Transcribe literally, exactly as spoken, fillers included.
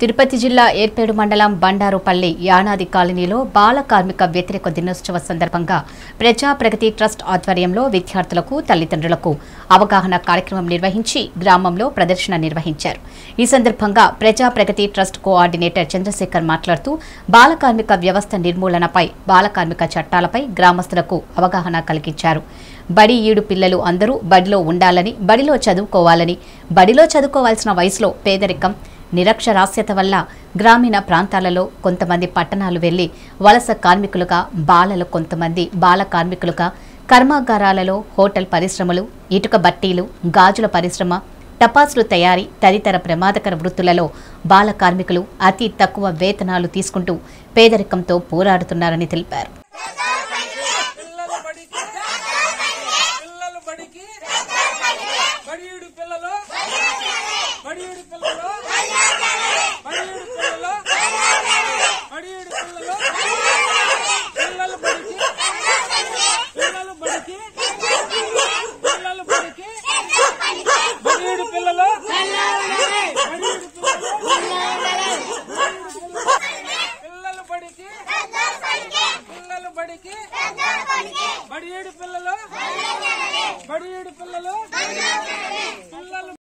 తిరుపతి జిల్లా ఏర్పేడు మండలం బండారుపల్లి యానాది కాలనీలో బాల కార్మిక వ్యతిరేక దినోత్సవ సందర్భంగా ప్రజా ప్రగతి ట్రస్ట్ ఆధ్వర్యంలో విద్యార్థులకు తల్లిదండ్రులకు అవగాహన కార్యక్రమం నిర్వహించి గ్రామంలో ప్రదర్శన నిర్వహించారు. ఈ సందర్భంగా ప్రజా ప్రగతి ట్రస్ట్ కోఆర్డినేటర్ చంద్రశేఖర్ మాట్లాడుతూ బాల కార్మిక వ్యవస్థ నిర్మూలనపై, బాల కార్మిక చట్టాలపై గ్రామస్తులకు అవగాహన కలిగించారు. బడి ఈడు పిల్లలు అందరూ బడిలో ఉండాలని, బడిలో చదువుకోవాలని, బడిలో చదువుకోవాల్సిన వయసులో పేదరికం, నిరక్షరాస్యత వల్ల గ్రామీణ ప్రాంతాలలో కొంతమంది పట్టణాలు వెళ్లి వలస కార్మికులుగా, బాలలు కొంతమంది బాల కార్మికులుగా కర్మాగారాలలో, హోటల్ పరిశ్రమలు, ఇటుక బట్టీలు, గాజుల పరిశ్రమ, టపాసులు తయారీ తదితర ప్రమాదకర వృత్తులలో బాల కార్మికులు అతి తక్కువ వేతనాలు తీసుకుంటూ పేదరికంతో పోరాడుతున్నారని తెలిపారు. బడి ఏడు పిల్లలు బడి ఏడు పిల్లలు